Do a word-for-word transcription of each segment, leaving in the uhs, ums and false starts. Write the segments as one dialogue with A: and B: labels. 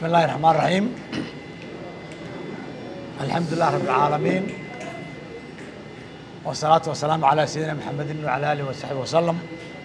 A: بسم الله الرحمن الرحيم. الحمد لله رب العالمين، والصلاة والسلام على سيدنا محمد وعلى آله وصحبه وسلم.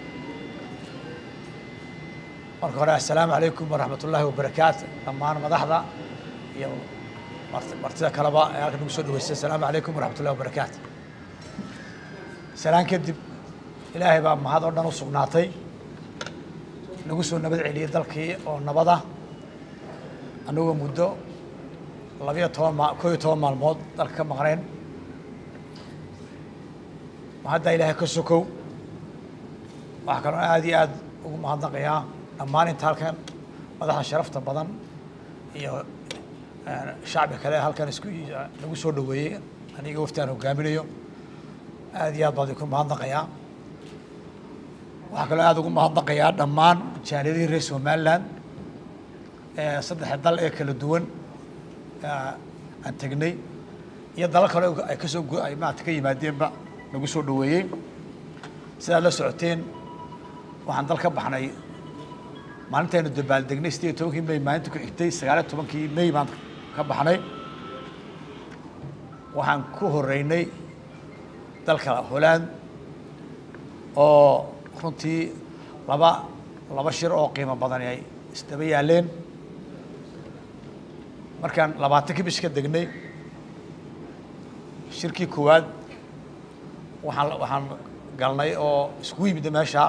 A: marka السلام عليكم ورحمة الله وبركاته. dhammaan madaxda iyo martida kaleba ee halkan ugu soo dhaweysay السلام عليكم ورحمة الله وبركاته. salaan kadib ilaahay baa mahad oo dhan u sugnaatay nagu soo nabad celiyay dalkii oo nabada anagoo muddo laba iyo toban ma koob iyo toban maalmood dalka ka maqneen. hadda ilaahay ka sokow waxa kaloo aad iyo aad ugu mahadnaqayaa dhammaan inta halkan madaxda sharafta badan iyo shacbi kale halkan isku nagu soo dhaweeyey aniga waftaan hogaaminayo aad iyo aad baan idinku mahadnaqayaa. waxaa kaloo aad ugu mahadnaqayaa dhammaan jaaliyadihii reer Somaliland ee saddex dal ee kala duwan aan tagnay iyo dalal kale ay ka soo ay maanta ka yimaadeenba nagu soo dhaweeyey. sidaa la socoteen waxaan dal ka baxnay maalinteenu dabaaldegnay sideed iyo tobankii May maalinta ku xigtay sagaal iyo tobankii May baan ka baxnay. waxaan ku horeynay dalka Holland oo runtii laba laba shir oo qiimo badan ay isdaba yaaleen. markaan labaatankii bish ka degnay shirkii koowaad waxaan waxaan galnay oo isku yimid meesha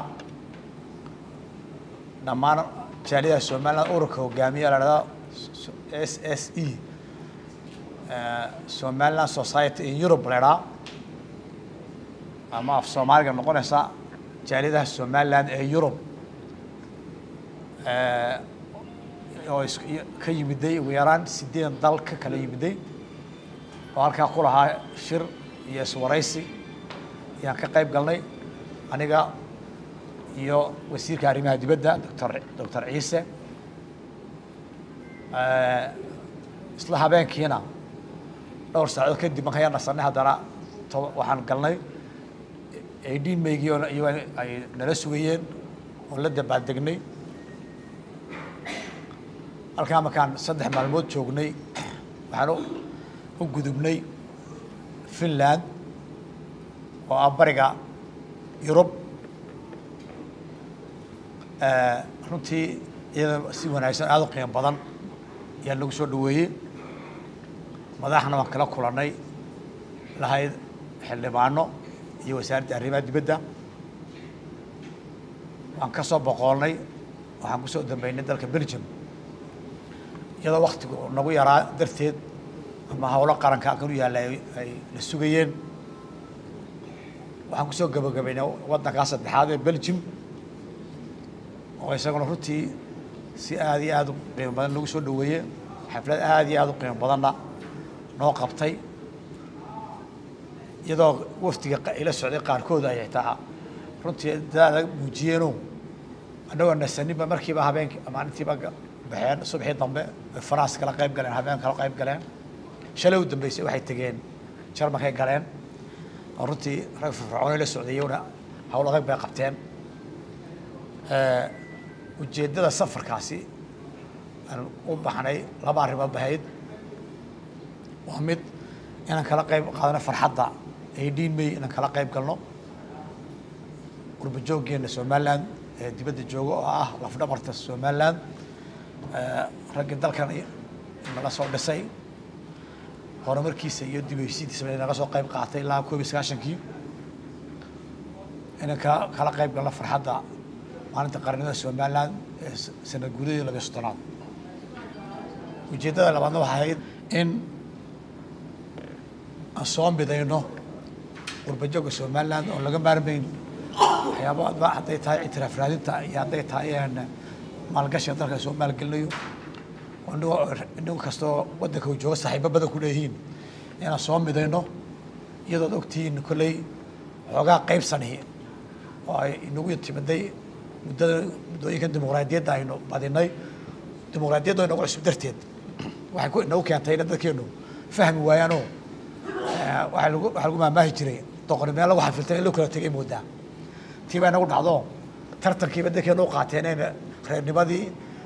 A: dhammaan jaaliyadaha Somaliland ururka hogaamiya la yiraahdo S S E Somaliland Society in Europe la yiraahdo ama af Soomaaliga noqonaysa jaaliyadaha Somaliland ee Europe oo ka yimiday ugu yaraan sideed dal ka kala yimiday oo halkaa ku lahaa shir iyo iswaraysi ayaan ka qayb galnay aniga iyo wasiirka arrimaha dibadda doctor doctor Ciise. isla habeenkiina dhowr saacadood kadib markaan nasanay haddana waxaan galnay eighteen May iyo ay nala sugayeen oo la dabaaldegnay. halkaa markaan saddex maalmood joognay waxaan u gudubnay Finland oo ah bariga Yurub. runtii iyada si wanaagsan aad u qiimo badan ayaa nagu soo dhaweeyey. madaxna waan kala kulannay lahayd xildhibaano iyo wasaaradda arrimaha dibadda. waan ka soo boqolnay waxaan ku soo dambeynay dalka Belgium iyadoo waqtigu nagu yaraa darteed ama hawlo qaranka halkan u yaallay ay la sugayeen. waxaan ku soo gabagabaynay waddanka saddexaad ee Belgium oo isaguna runtii si aad iyo aad u qiimo badan lagu soo dhaweeyey. xaflad aad iyo aad u qiimo badanna noo qabtay iyadoo waftiga ila socday qaarkood ay xitaa runtii dadaal muujiyeenoo annagoo nasanniba markiiba habeenkii maalintiiba baxeen subaxii dambe ay France kala qayb galeen habeen kala qayb galeen. shalay u dambeysay waxay tageen Jarmalkay galeen oo runtii rag firfircoon la socdayna hawl adag bay qabteen. ujeeddada safarkaasi aan u baxnay laba arrimood bahayd. waa mid inaan kala qayb qaadano farxadda eighteen May inaan kala qayb galno qurbo jooggeena Somaliland ee dibadda jooga oo ah lafdhabarta Somaliland. ragga dalkan naga soo dhisay horumarkiisa iyo dib u heshiisiisa naga soo qayb qaatay ilaa koob iyo sagaashankii inaan kala qayb galno farxadda maalinta qarannimada Somaliland ee sanad guuradii laba iyo soddonaad. ujeeddada labaadna waxay ahayd in aan soo midayno qurbo joogga Somaliland oo laga maarmayn waxyaabo hadday tahay ictiraaf raadinta iyo hadday tahay maalgashiga dalka soo maalgelinayo. inuu kastoo waddanka uu joogo saaxiibo badan ku leeyihiin inaan soo midayno iyadood ogtihiin kolley xoogaa qaybsanihi oo ay inagu timaday muddada muddooyinkan dimuqraadiyadda aynu badinay. dimuqraadiyadda inagu cusub darteed waxay ku inagu keentay in dadkeenu fahmi waayaanoo waxaa lagu waxaa lagu maamaahi jiray doqonnimada lagu xafiltay in loo kala tegay moodaa tii baa inagu dhacdo tartankiiba dadkeenu u qaateen in reernimadii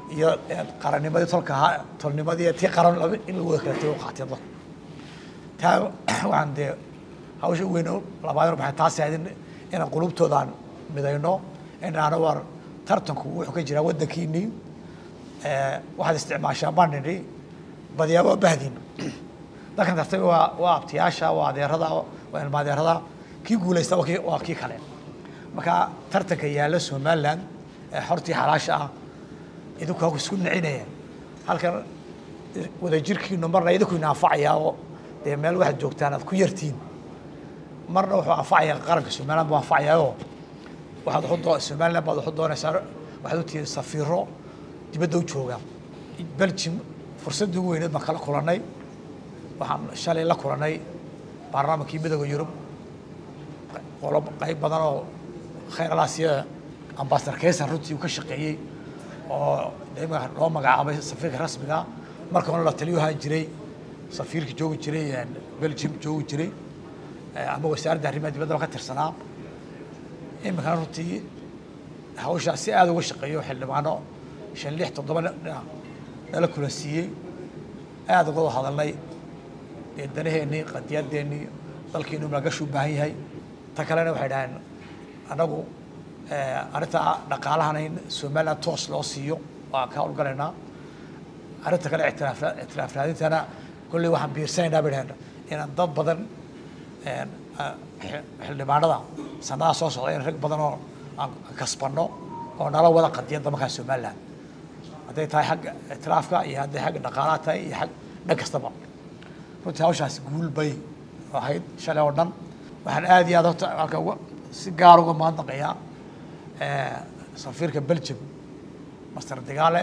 A: iyo qarannimadii tolka ahaa tolnimadii tii qaran in lagu wada kala tago qaatiyada taa waxaan dee hawsha weyn oo labaad waxay taas ahayd inaan qulubtoodaan midayno inaana war tartanku wuxuu ka jiraa waddankiinii waxaad isticmaashaan baan nidhi badiyaa waa bahdin dadkan tartay waa waa abtiyaasha waa adeerada waa ilma adeerada kii guulaysta waa kii kale marka tartanka yaalla Somaliland ee xortii xalaasha ah idinku ku isku nicinayeen halkan wada jirkiinu marna idinku naafacaya oo dee meel waxaad joogtaan aad ku yartiin marna wuxuu anfacaya qaranka Somaliland buu anfacaya oo waxaad xuddo Somaliland baad xuddo doonaysaa waxaad u tihiin safiiro dibadda u jooga Belgium fursad ugu weyneed ma kala kulanay waxaan shalay la kulanay baarlamaankii midowga Yurub qolob qayb badan oo khayr alaasiya ambassador Kaysan runtii uu ka shaqeeyay oo dayma loo magacaabay safiirka rasmiga marka uu la taliyo ahaan jiray safiirka joogi jiray Belgium joogi jiray ama wasaaradda arrimaha dibadda ka tirsanaa imika runtii hawsha si aad uga shaqeeyo xildhibaano shan lix toddoba nala kulansiiyey aad uga hadalnay danaheennii qadiyadeennii dalkiinu lagashu baahan yahay ta kalena waxay dhahaan anagu arrinta dhaqaalahana in Somaliland toos loo siiyo waa ka howlgalaynaa arrinta kale ictiraaf raadintana kulli waxaan biirsanaynaa bidhaan inaan dad badan xildhibaanada sanadaha soo socda in rag badan oo aan kasbanno oo nala wada qadiyadda markaa Somaliland hadday tahay xagga ictiraafka iyo hadday xagga dhaqaalaha tahay iyo xag dhan kastaba runtii hawshaas guul bay ahayd shalay oo dhan waxaan aad iyo aad horta halka si gaar uga mahadnaqayaa safiirka Belgium master Degale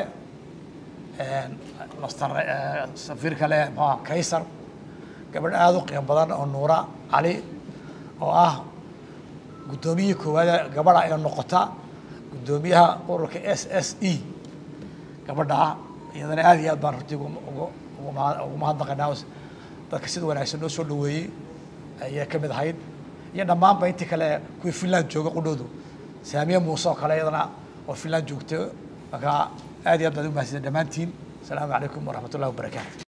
A: master safiir kale ma Kaysar gabadh aad u qiimo badan oo Nuura Ali oo ah gudoomiye koowaad gabadha ay noqota gudoomiyaha ururka S S E gabadha iyadana aad iyo aad baan runtii ugu ugu mahadnaqaynaa dadka sida wanaagsan noo soo dhaweeyay ayaa ka mid ahayd iyo dhammaanba intii kale kuwii Finland jooga qudhoodu Saamiya Muuse oo kale iyadana oo Finland joogto marka aad iyo aad baad u mahadsantahay dhammaantiin asalaamu calaykum waraxmatullaahi wabarakaatuh